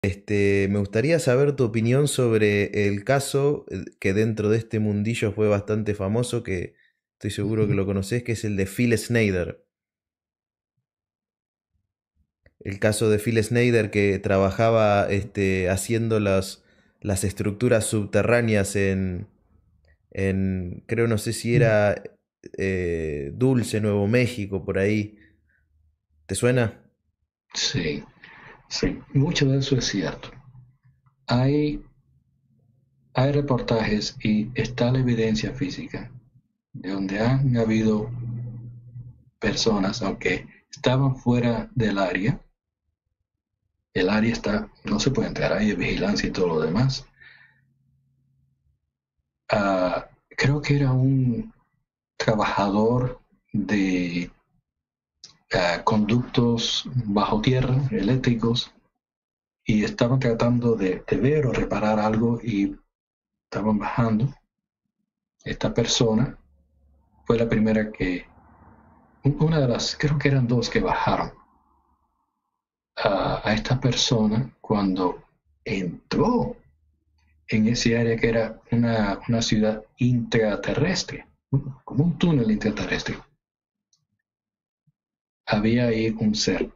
Me gustaría saber tu opinión sobre el caso que dentro de este mundillo fue bastante famoso, que estoy seguro que Ujú. lo conocés, que es el de Phil Snyder. El caso de Phil Snyder que trabajaba haciendo las estructuras subterráneas creo, no sé si era Dulce, Nuevo México, por ahí. ¿Te suena? Sí, sí, mucho de eso es cierto. Hay, hay reportajes y está la evidencia física de donde han habido personas, aunque estaban fuera del área, el área está, no se puede entrar, hay vigilancia y todo lo demás. Creo que era un trabajador de conductos bajo tierra, eléctricos, y estaban tratando de ver o reparar algo y estaban bajando. Esta persona fue la primera que, una de las, creo que eran dos que bajaron a esta persona cuando entró en ese área que era una ciudad intraterrestre, como un túnel intraterrestre. Había ahí un ser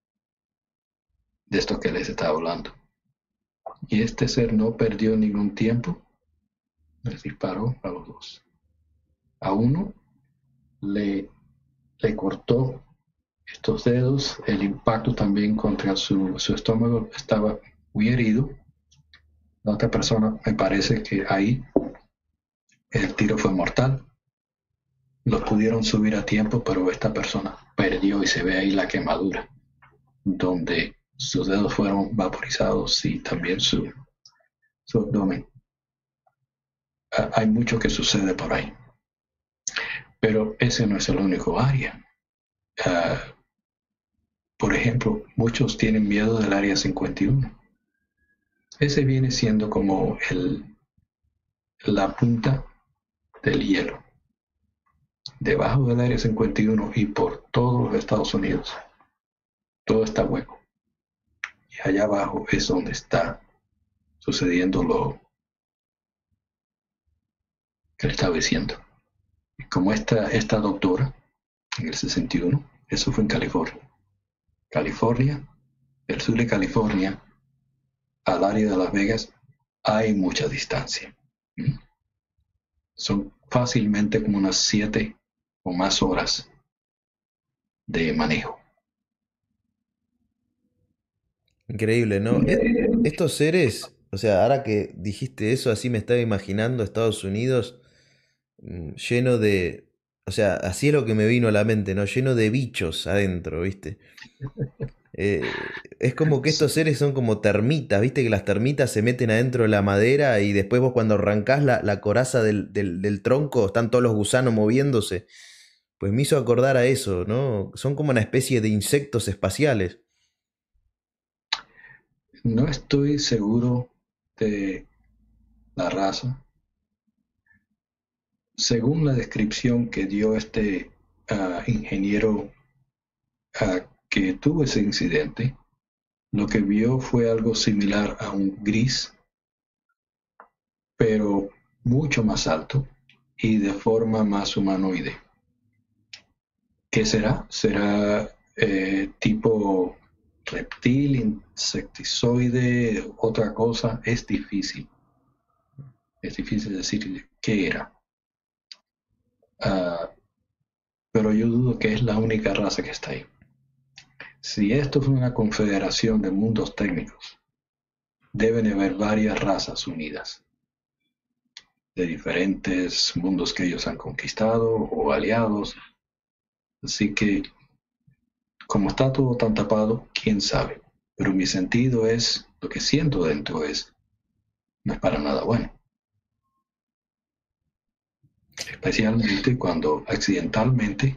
de esto que les estaba hablando. Y este ser no perdió ningún tiempo, les disparó a los dos. A uno le, le cortó estos dedos, el impacto también contra su estómago estaba muy herido. La otra persona, me parece que ahí el tiro fue mortal. Los pudieron subir a tiempo, pero esta persona perdió y se ve ahí la quemadura, donde sus dedos fueron vaporizados y también su abdomen. Hay mucho que sucede por ahí, pero ese no es el único área. Ah, por ejemplo, muchos tienen miedo del área 51. Ese viene siendo como la punta del hielo, debajo del área 51 y por todos los Estados Unidos. Todo está hueco. Y allá abajo es donde está sucediendo lo que le estaba diciendo. Y como esta doctora, en el 61, eso fue en California. California, el sur de California, al área de Las Vegas, hay mucha distancia. ¿Mm? Son fácilmente como unas 7 o más horas de manejo. Increíble, ¿no? Estos seres, o sea, ahora que dijiste eso, así me estaba imaginando Estados Unidos lleno de, o sea, así es lo que me vino a la mente, ¿no? Lleno de bichos adentro, ¿viste? Es como que estos seres son como termitas, ¿viste? Que las termitas se meten adentro de la madera y después vos cuando arrancás la coraza del tronco, están todos los gusanos moviéndose. Pues me hizo acordar a eso, ¿no? Son como una especie de insectos espaciales. No estoy seguro de la raza. Según la descripción que dio este ingeniero que tuvo ese incidente, lo que vio fue algo similar a un gris, pero mucho más alto y de forma más humanoide. ¿Qué será? ¿Será tipo reptil, insectizoide, otra cosa? Es difícil decir qué era. Ah, pero yo dudo que es la única raza que está ahí. Si esto fue una confederación de mundos técnicos, deben haber varias razas unidas, de diferentes mundos que ellos han conquistado o aliados. Así que, como está todo tan tapado, quién sabe. Pero mi sentido es, lo que siento dentro es, no es para nada bueno. Especialmente cuando accidentalmente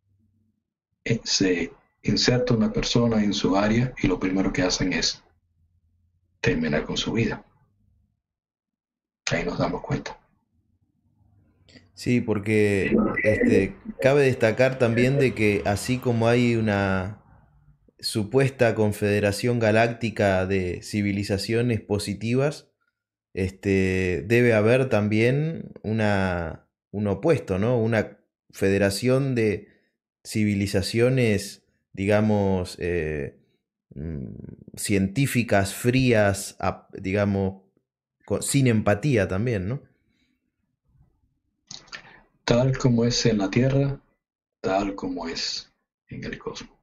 se inserta una persona en su área y lo primero que hacen es terminar con su vida. Ahí nos damos cuenta. Sí, porque cabe destacar también de que así como hay una supuesta confederación galáctica de civilizaciones positivas, debe haber también un opuesto, ¿no? Una federación de civilizaciones, digamos, mm, científicas, frías, digamos, sin empatía también, ¿no? Tal como es en la Tierra, tal como es en el cosmos.